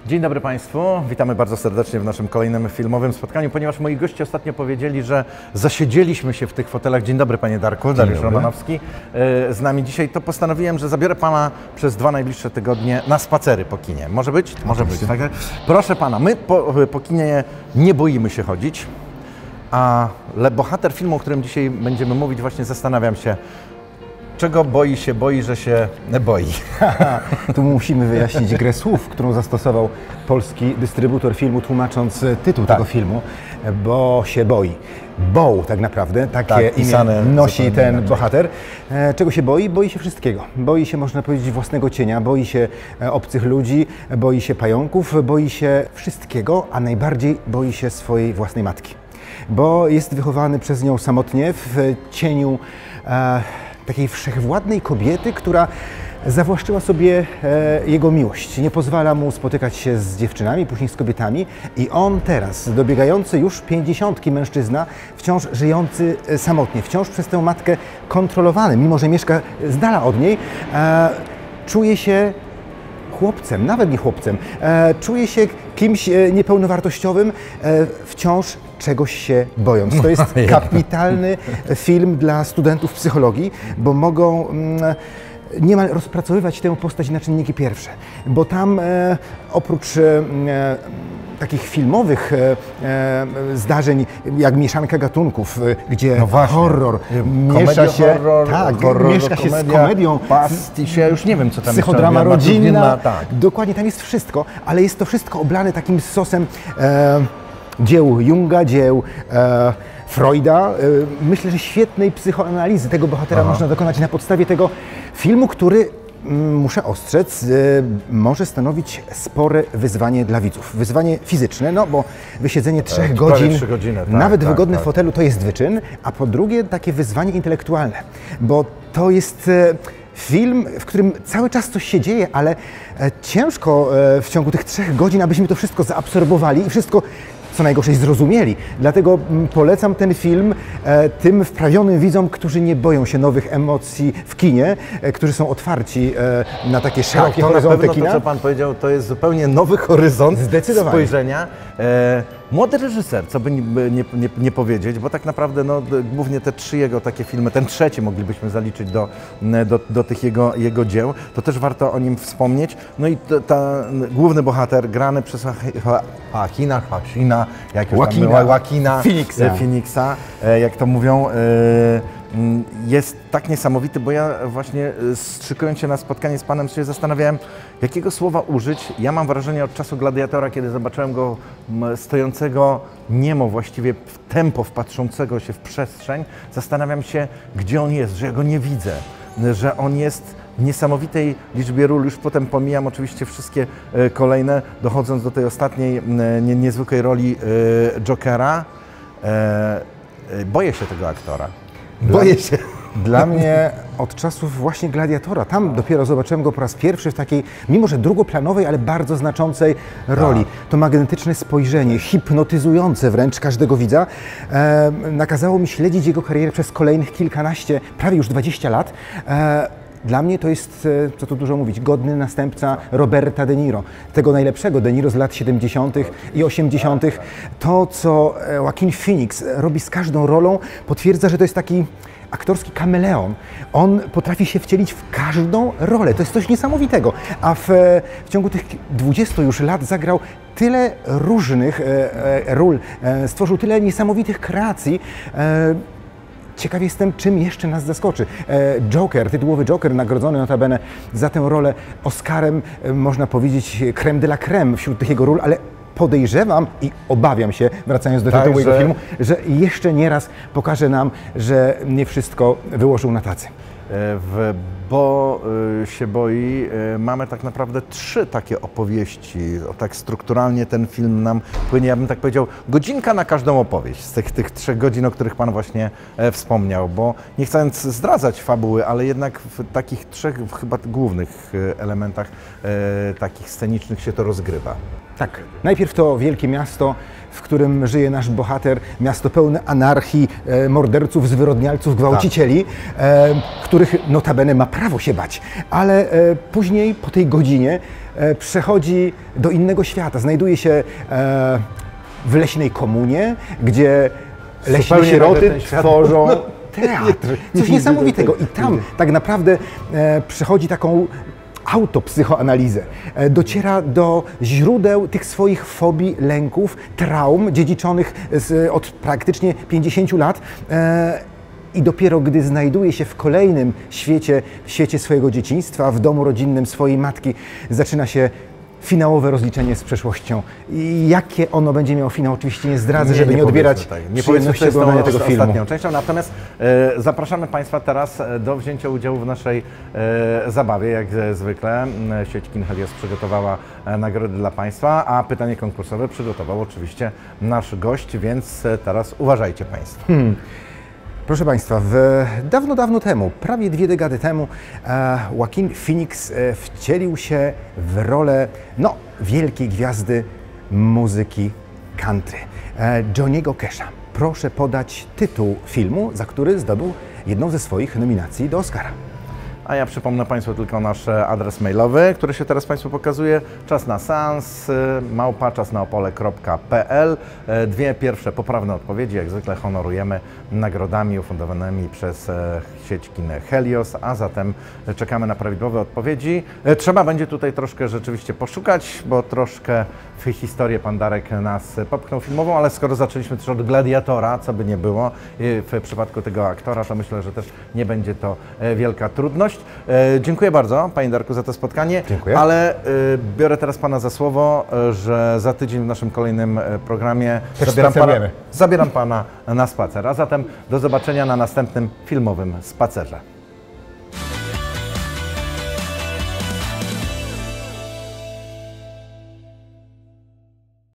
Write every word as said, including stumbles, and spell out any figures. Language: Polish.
Dzień dobry Państwu, witamy bardzo serdecznie w naszym kolejnym filmowym spotkaniu, ponieważ moi goście ostatnio powiedzieli, że zasiedzieliśmy się w tych fotelach. Dzień dobry Panie Darku, Dariusz Romanowski z nami dzisiaj, to postanowiłem, że zabiorę Pana przez dwa najbliższe tygodnie na spacery po kinie. Może być? Może być. Tak? Proszę Pana, my po, po kinie nie boimy się chodzić, ale bohater filmu, o którym dzisiaj będziemy mówić, właśnie zastanawiam się, czego boi się, boi, że się boi. Tu musimy wyjaśnić grę słów, którą zastosował polski dystrybutor filmu, tłumacząc tytuł tak. tego filmu, bo się boi. Bo tak naprawdę, takie tak, imię nosi ten inaczej. bohater. E, czego się boi? Boi się wszystkiego. Boi się, można powiedzieć, własnego cienia, boi się obcych ludzi, boi się pająków, boi się wszystkiego, a najbardziej boi się swojej własnej matki. Bo jest wychowany przez nią samotnie w cieniu e, takiej wszechwładnej kobiety, która zawłaszczyła sobie e, jego miłość. Nie pozwala mu spotykać się z dziewczynami, później z kobietami i on teraz, dobiegający już pięćdziesiątki mężczyzna, wciąż żyjący e, samotnie, wciąż przez tę matkę kontrolowany, mimo że mieszka z dala od niej, e, czuje się chłopcem, nawet nie chłopcem, e, czuje się kimś e, niepełnowartościowym, e, wciąż czegoś się bojąc. To jest kapitalny film dla studentów psychologii, bo mogą mm, niemal rozpracowywać tę postać na czynniki pierwsze, bo tam e, oprócz e, takich filmowych e, e, zdarzeń, jak mieszanka gatunków, e, gdzie no horror miesza się, horror, tak, horror, miesza się komedia, z komedią, pastisz, ja już nie wiem, co tam psychodrama jeszcze, rodzinna, tak. Dokładnie, tam jest wszystko, ale jest to wszystko oblane takim sosem e, dzieł Junga, dzieł e, Freuda. E, myślę, że świetnej psychoanalizy tego bohatera Aha. można dokonać na podstawie tego filmu, który, m, muszę ostrzec, e, może stanowić spore wyzwanie dla widzów. Wyzwanie fizyczne, no bo wysiedzenie trzech godzin, godziny, tak, nawet tak, wygodny tak. w fotelu, to jest wyczyn, a po drugie takie wyzwanie intelektualne, bo to jest e, film, w którym cały czas coś się dzieje, ale e, ciężko e, w ciągu tych trzech godzin, abyśmy to wszystko zaabsorbowali i wszystko co najgorsze zrozumieli. Dlatego polecam ten film e, tym wprawionym widzom, którzy nie boją się nowych emocji w kinie, e, którzy są otwarci e, na takie szerokie tak, horyzonty kina. To, co Pan powiedział, to jest zupełnie nowy horyzont spojrzenia. E, młody reżyser, co by nie, nie, nie, nie powiedzieć, bo tak naprawdę no, głównie te trzy jego takie filmy, ten trzeci moglibyśmy zaliczyć do, do, do tych jego, jego dzieł, to też warto o nim wspomnieć. No i ta, ta główny bohater grany przez Joaquina Phoenix'a, jak już Joaquina, tam Joaquina Phoenixa. Phoenixa, jak to mówią, jest tak niesamowity, bo ja właśnie strzykując się na spotkanie z Panem się zastanawiałem, jakiego słowa użyć. Ja mam wrażenie od czasu Gladiatora, kiedy zobaczyłem go stojącego niemo, właściwie w tempo wpatrzącego się w przestrzeń, zastanawiam się, gdzie on jest, że ja go nie widzę, że on jest w niesamowitej liczbie ról, już potem pomijam oczywiście wszystkie kolejne, dochodząc do tej ostatniej nie, niezwykłej roli Jokera. Boję się tego aktora. Boję dla, się. Dla mnie od czasów właśnie Gladiatora, tam dopiero zobaczyłem go po raz pierwszy w takiej, mimo że drugoplanowej, ale bardzo znaczącej roli. To magnetyczne spojrzenie, hipnotyzujące wręcz każdego widza, e, nakazało mi śledzić jego karierę przez kolejnych kilkanaście, prawie już dwadzieścia lat. E, Dla mnie to jest, co tu dużo mówić, godny następca Roberta De Niro, tego najlepszego De Niro z lat siedemdziesiątych i osiemdziesiątych. To, co Joaquin Phoenix robi z każdą rolą, potwierdza, że to jest taki aktorski kameleon. On potrafi się wcielić w każdą rolę. To jest coś niesamowitego. A w, w ciągu tych dwudziestu już lat zagrał tyle różnych e, e, ról, e, stworzył tyle niesamowitych kreacji. E, Ciekaw jestem, czym jeszcze nas zaskoczy. Joker, tytułowy Joker, nagrodzony notabene za tę rolę Oscarem, można powiedzieć crème de la crème wśród tych jego ról, ale podejrzewam i obawiam się, wracając do tytułu jego filmu, że jeszcze nieraz pokaże nam, że nie wszystko wyłożył na tacy. W Bo się boi mamy tak naprawdę trzy takie opowieści. O, tak strukturalnie ten film nam płynie, ja bym tak powiedział, godzinka na każdą opowieść z tych, tych trzech godzin, o których Pan właśnie wspomniał, bo nie chcąc zdradzać fabuły, ale jednak w takich trzech chyba głównych elementach takich scenicznych się to rozgrywa. Tak. Najpierw to wielkie miasto, w którym żyje nasz bohater, miasto pełne anarchii, e, morderców, zwyrodnialców, gwałcicieli, e, których notabene ma prawo się bać. Ale e, później, po tej godzinie, e, przechodzi do innego świata. Znajduje się e, w leśnej komunie, gdzie leśne sieroty tworzą no, teatr. Coś niesamowitego. I tam tak naprawdę e, przechodzi taką autopsychoanalizę. Dociera do źródeł tych swoich fobii, lęków, traum dziedziczonych z, od praktycznie pięćdziesięciu lat. E, I dopiero gdy znajduje się w kolejnym świecie, w świecie swojego dzieciństwa, w domu rodzinnym swojej matki, zaczyna się finałowe rozliczenie z przeszłością. I jakie ono będzie miało finał, oczywiście nie zdradzę, nie, żeby nie, nie odbierać tak. nie przyjemności oglądania tego filmu. Ostatnią częścią. Natomiast e, zapraszamy Państwa teraz do wzięcia udziału w naszej e, zabawie. Jak zwykle sieć Kin Helios przygotowała e, nagrody dla Państwa, a pytanie konkursowe przygotował oczywiście nasz gość, więc teraz uważajcie Państwo. Hmm. Proszę Państwa, w, dawno, dawno temu, prawie dwie dekady temu, e, Joaquin Phoenix e, wcielił się w rolę no, wielkiej gwiazdy muzyki country, e, Johnny'ego Casha. Proszę podać tytuł filmu, za który zdobył jedną ze swoich nominacji do Oscara. A ja przypomnę Państwu tylko nasz adres mailowy, który się teraz Państwu pokazuje. Czas na seans, małpa czasnaopole kropka pe el. Dwie pierwsze poprawne odpowiedzi, jak zwykle honorujemy nagrodami ufundowanymi przez sieć Kin Helios, a zatem czekamy na prawidłowe odpowiedzi. Trzeba będzie tutaj troszkę rzeczywiście poszukać, bo troszkę w historię pan Darek nas popchnął filmową, ale skoro zaczęliśmy też od Gladiatora, co by nie było, w przypadku tego aktora, to myślę, że też nie będzie to wielka trudność. E, dziękuję bardzo, Panie Darku, za to spotkanie. Dziękuję. Ale e, biorę teraz Pana za słowo, e, że za tydzień w naszym kolejnym e, programie zabieram pana, zabieram Pana na spacer. A zatem do zobaczenia na następnym filmowym spacerze.